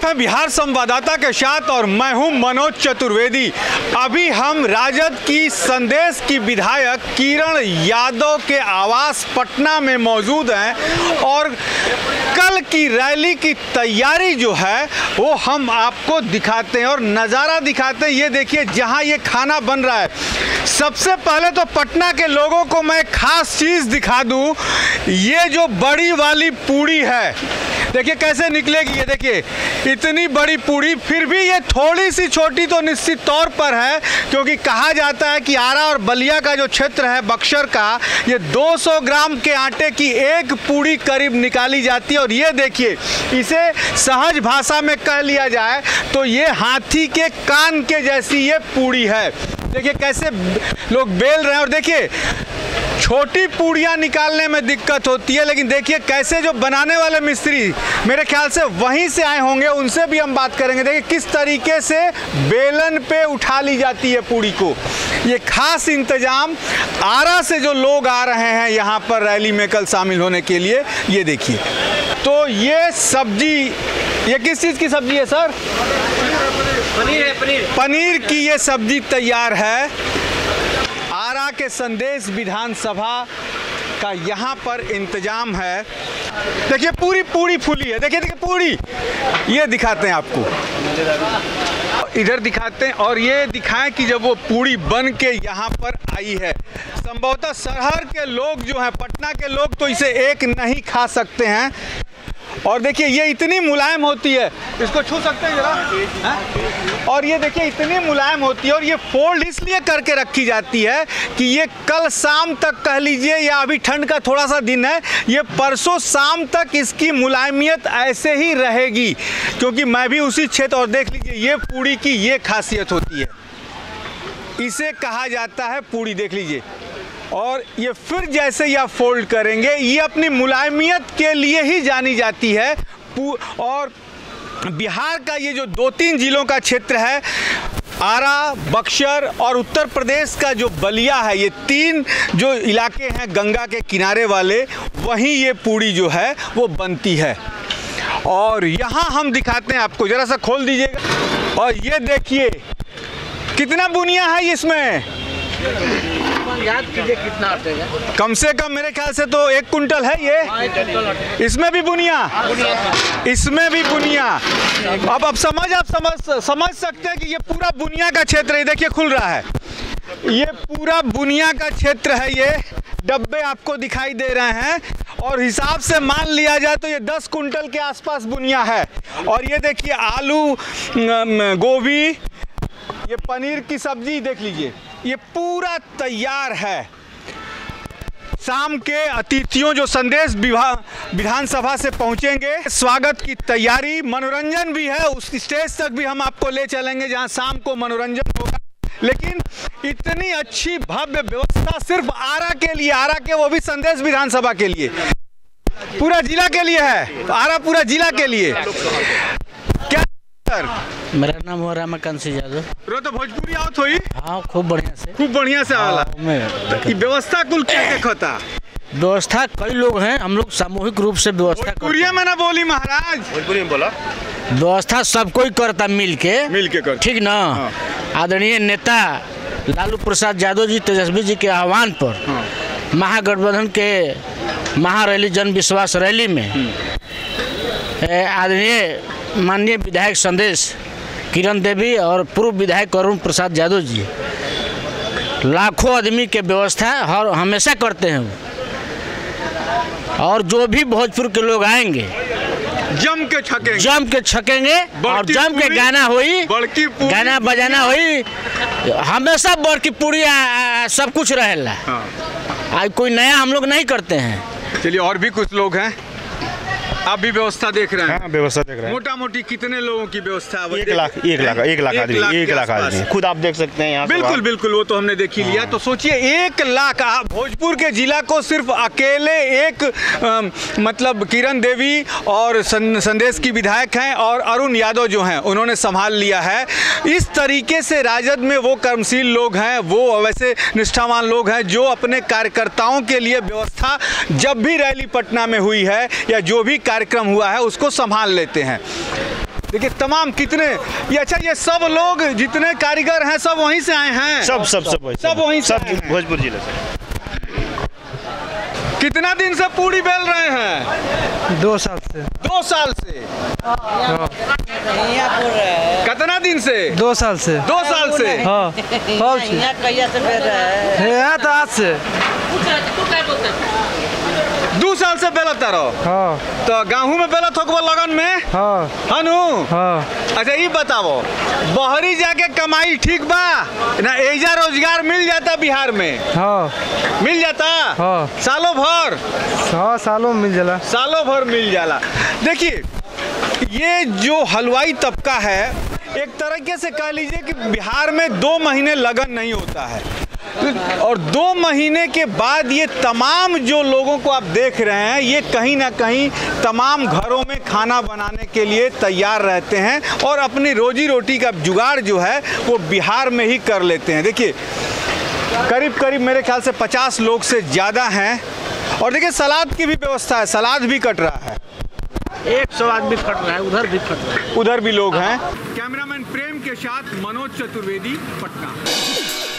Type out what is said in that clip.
आप हैं बिहार संवाददाता के साथ और मैं हूं मनोज चतुर्वेदी। अभी हम राजद की संदेश की विधायक किरण यादव के आवास पटना में मौजूद हैं और कल की रैली की तैयारी जो है वो हम आपको दिखाते हैं और नज़ारा दिखाते हैं। ये देखिए जहां ये खाना बन रहा है। सबसे पहले तो पटना के लोगों को मैं खास चीज़ दिखा दूं, ये जो बड़ी वाली पूड़ी है देखिए कैसे निकलेगी। ये देखिए इतनी बड़ी पूड़ी, फिर भी ये थोड़ी सी छोटी तो निश्चित तौर पर है, क्योंकि कहा जाता है कि आरा और बलिया का जो क्षेत्र है बक्सर का, ये 200 ग्राम के आटे की एक पूड़ी करीब निकाली जाती है। और ये देखिए इसे सहज भाषा में कह लिया जाए तो ये हाथी के कान के जैसी ये पूड़ी है। देखिए कैसे लोग बेल रहे हैं और देखिए छोटी पूड़ियाँ निकालने में दिक्कत होती है, लेकिन देखिए कैसे जो बनाने वाले मिस्त्री मेरे ख्याल से वहीं से आए होंगे, उनसे भी हम बात करेंगे। देखिए किस तरीके से बेलन पे उठा ली जाती है पूड़ी को। ये खास इंतजाम आरा से जो लोग आ रहे हैं यहाँ पर रैली में कल शामिल होने के लिए। ये देखिए तो ये सब्जी, ये किस चीज़ की सब्जी है सर? पनीर है। पनीर की ये सब्जी तैयार है। आरा के संदेश विधानसभा का यहाँ पर इंतजाम है। देखिए पूरी पूड़ी फूली है। देखिए पूड़ी, ये दिखाते हैं आपको, इधर दिखाते हैं और ये दिखाएं कि जब वो पूड़ी बन के यहाँ पर आई है, संभवतः शहर के लोग जो हैं, पटना के लोग तो इसे एक नहीं खा सकते हैं। और देखिए ये इतनी मुलायम होती है, इसको छू सकते हैं जरा। और ये देखिए इतनी मुलायम होती है और ये फोल्ड इसलिए करके रखी जाती है कि ये कल शाम तक कह लीजिए, या अभी ठंड का थोड़ा सा दिन है, ये परसों शाम तक इसकी मुलायमियत ऐसे ही रहेगी, क्योंकि मैं भी उसी क्षेत्र। और देख लीजिए ये पूड़ी की ये खासियत होती है, इसे कहा जाता है पूड़ी। देख लीजिए और ये फिर जैसे ही आप फोल्ड करेंगे, ये अपनी मुलायमियत के लिए ही जानी जाती है। और बिहार का ये जो 2-3 जिलों का क्षेत्र है, आरा, बक्सर और उत्तर प्रदेश का जो बलिया है, ये 3 जो इलाके हैं गंगा के किनारे वाले, वहीं ये पूड़ी जो है वो बनती है। और यहाँ हम दिखाते हैं आपको, ज़रा सा खोल दीजिएगा। और ये देखिए कितना बुनिया है इसमें, याद कीजिए कितना आटेगा। कम से कम मेरे ख्याल से तो 1 कुंटल है ये। इसमें भी बुनिया, इसमें भी बुनिया। अब आप समझ सकते हैं कि ये पूरा बुनिया का क्षेत्र है। देखिए खुल रहा है, ये पूरा बुनिया का क्षेत्र है। ये डब्बे आपको दिखाई दे रहे हैं और हिसाब से मान लिया जाए तो ये 10 कुंटल के आसपास बुनिया है। और ये देखिए आलू, गोभी, ये पनीर की सब्जी, देख लीजिए ये पूरा तैयार है। शाम के अतिथियों जो संदेश विधानसभा से पहुंचेंगे, स्वागत की तैयारी, मनोरंजन भी है, उस स्टेज तक भी हम आपको ले चलेंगे जहां शाम को मनोरंजन होगा। लेकिन इतनी अच्छी भव्य व्यवस्था सिर्फ आरा के लिए, आरा के वो भी संदेश विधानसभा के लिए, पूरा जिला के लिए है। आरा पूरा जिला के लिए। क्या सर? मेरा नाम हुआ रमाकांत यादव। रो तो भोजपुरी आवत होई? हाँ खूब बढ़िया से आला। ये व्यवस्था कुल क्या देखता? व्यवस्था कई लोग हैं, हम लोग सामूहिक रूप से व्यवस्था भोजपुरी में ना बोली महाराज, भोजपुरी में बोला। व्यवस्था सब कोई करता मिल के कर, ठीक ना। हाँ। आदरणीय नेता लालू प्रसाद यादव जी, तेजस्वी जी के आह्वान पर महागठबंधन के महारैली जन विश्वास रैली में आदरणीय माननीय विधायक संदेश किरण देवी और पूर्व विधायक अरुण प्रसाद यादव जी लाखों आदमी के व्यवस्था हर हमेशा करते हैं। और जो भी भोजपुर के लोग आएंगे जम के छकेंगे और जम के गाना होई, गाना बजाना होई, हमेशा बड़की पूरी सब कुछ रहेला। आज कोई नया हम लोग नहीं करते हैं। चलिए और भी कुछ लोग हैं, आप भी व्यवस्था देख रहे हैं? हाँ, व्यवस्था देख रहे हैं। मोटा मोटी कितने लोगों की व्यवस्था? 1 लाख आदमी, खुद आप देख सकते हैं यहाँ। बिल्कुल वो तो हमने देख ही लिया। तो सोचिए 1 लाख, भोजपुर के जिला को सिर्फ अकेले एक मतलब किरण देवी और संदेश की विधायक हैं और अरुण यादव जो हैं उन्होंने संभाल लिया है। इस तरीके से राजद में वो कर्मशील लोग हैं, वो वैसे निष्ठावान लोग हैं जो अपने कार्यकर्ताओं के लिए व्यवस्था जब भी रैली पटना में हुई है या जो भी कार्यक्रम हुआ है उसको संभाल लेते हैं। देखिए तमाम कितने ये, अच्छा ये सब लोग जितने कारीगर हैं सब वहीं से आए हैं? सब वहीं से सब आए हैं। भोजपुर जिले से। कितना दिन से पूड़ी बेल रहे हैं? 2 साल से। 2 साल से? कितना दिन से? 2 साल से। 2 साल से? हाँ तो आज से 2 साल से बेलता रहो? हाँ तो गेहूं में बेलत हो लगन में? हाँ हनु? हाँ। अच्छा ये बताओ, बहरी जाके कमाई ठीक बा ना? एजा रोजगार मिल जाता बिहार में? हाँ मिल जाता? हाँ। सालों भर? हाँ सालों में मिल जाला। सालों भर मिल जाला। देखिए ये जो हलवाई तबका है, एक तरीके से कह लीजिए कि बिहार में 2 महीने लगन नहीं होता है, और 2 महीने के बाद ये तमाम जो लोगों को आप देख रहे हैं, ये कहीं ना कहीं तमाम घरों में खाना बनाने के लिए तैयार रहते हैं और अपनी रोजी रोटी का जुगाड़ जो है वो बिहार में ही कर लेते हैं। देखिए करीब करीब मेरे ख्याल से 50 लोग से ज़्यादा हैं, और देखिए सलाद की भी व्यवस्था है, सलाद भी कट रहा है। 100 आदमी कट रहा है, उधर भी कट रहा है, उधर भी लोग हैं। कैमरामैन प्रेम के साथ मनोज चतुर्वेदी, पटना।